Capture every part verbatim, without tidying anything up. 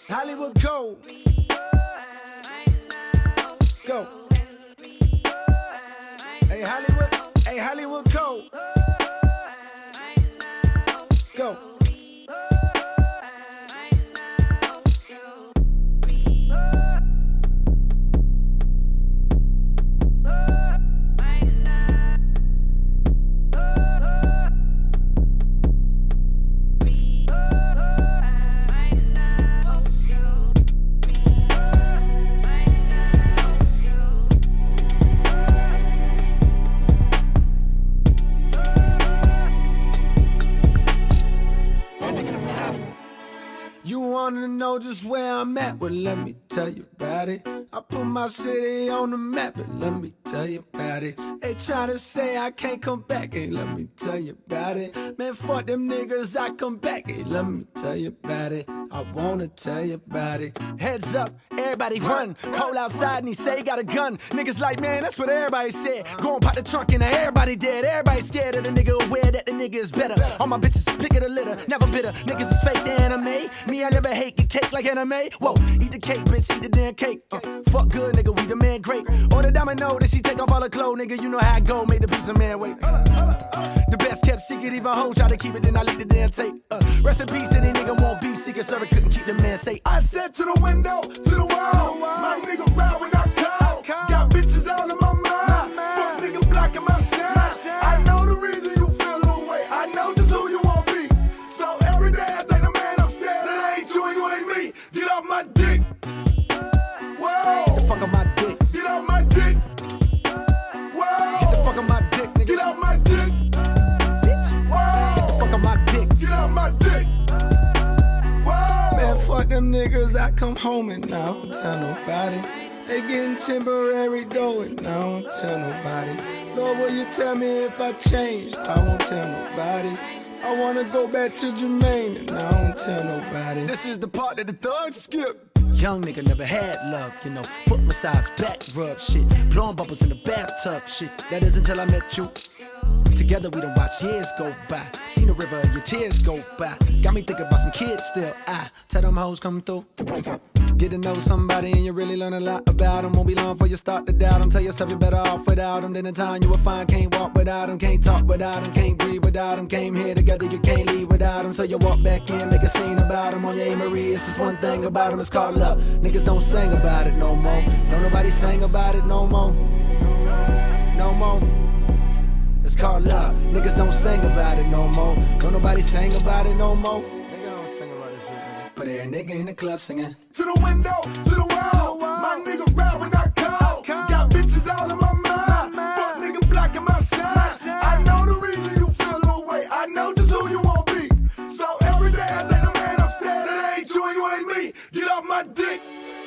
Hollywood Code. Go. Hey Hollywood, hey Hollywood Code. Go. You wanna know just where I'm at? Well, let me tell you about it. I put my city on the map, but let me tell you about it. They try to say I can't come back, hey, let me tell you about it. Man, fuck them niggas, I come back, hey, let me tell you about it. I wanna tell you about it. Heads up, everybody run. Call outside and he say he got a gun. Niggas like, man, that's what everybody said. Go and pop the trunk and everybody dead. Everybody scared of the nigga, aware that the nigga is better. All my bitches pick of the litter, never bitter. Niggas is fake the anime. Me, I never hate, get cake like anime. Whoa, eat the cake, bitch, eat the damn cake. Uh, fuck good, nigga, we the man great. Or the domino that she take off all her clothes, nigga, you know how I go, made the piece of man wait. Uh, uh, the best kept secret, even hoes try to keep it, then I leak the damn tape. Uh, rest in peace, any nigga won't be secret server, couldn't keep the man safe. I said to the window, to the wall, my nigga ride when I call. Got bitches all in my mind, fuck nigga blocking my shine. I know the reason you feel the way, I know just who you want be. So every day I think the man upstairs, that ain't you and you ain't me. Get off my dick. Whoa. Get the fuck on my dick. Get off my dick. Whoa. Get the fuck on my dick, nigga. Get off my dick. Bitch. Whoa. Get the fuck on my dick. Get off my dick. Whoa. Man, fuck them niggas, I come home and I don't tell nobody. They getting temporary dough and I don't tell nobody. Lord, will you tell me if I changed? I won't tell nobody. I wanna go back to Jermaine and I don't tell nobody. This is the part that the thugs skip. Young nigga never had love, you know. Foot massage, back rub shit. Blowing bubbles in the bathtub shit. That is until I met you. Together we done watch years go by. Seen the river, your tears go by. Got me thinking about some kids still. I tell them hoes come through. Get to know somebody and you really learn a lot about them. Won't be long before you start to doubt them. Tell yourself you're better off without them. Then in time you will find can't walk without them. Can't talk without them. Can't breathe without them. Came here together, you can't leave without them. So you walk back in, make a scene about them. On your A-Marie, it's just one thing about them. It's called love. Niggas don't sing about it no more. Don't nobody sing about it no more. No more. It's called love. Niggas don't sing about it no more. Don't nobody sing about it no more. Nigga don't sing about this shit, nigga. But every nigga in the club singing. To the window, to the wall, my nigga ride when I call. Got bitches all in my mind, fuck nigga blocking my shine. I know the reason you feel the way, I know just who you want be. So every day I think the man upstairs, that ain't you and you ain't me. Get off my dick.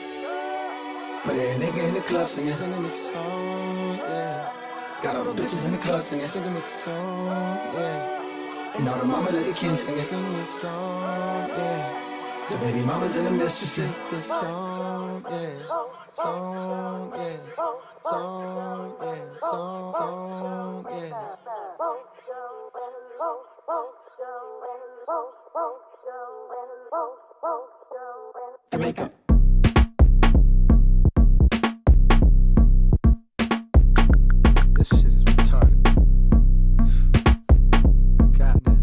But every nigga in the club singing. Singing the song, yeah. Got all the bitches in the club singing. Singing the song, yeah. And all the mama let the kids singing. Singing the song, yeah. The baby mamas and the mistresses. The song, yeah. Song, yeah. Song, yeah. Song, song, yeah. Jamaica. This shit is retarded. Goddamn.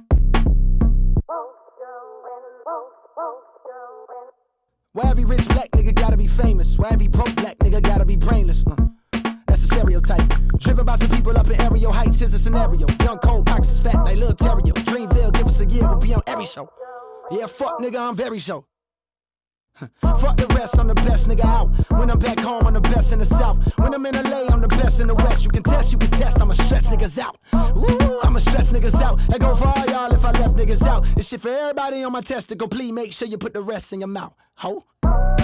Why every rich black nigga gotta be famous? Why every broke black nigga gotta be brainless? Uh, that's a stereotype. Driven by some people up in aerial heights, here's a scenario. Young cold, pockets is fat like Lil Terrio. Dreamville, give us a year, we'll be on every show. Yeah, fuck nigga, I'm very show. Fuck the rest, I'm the best nigga out. When I'm back home, I'm the best in the South. When I'm in L A, I'm the best in the West. You can test, you can test, I'ma stretch niggas out. Woo, I'ma stretch niggas out. I go for all y'all if I left niggas out. This shit for everybody on my testicle. Please make sure you put the rest in your mouth, ho.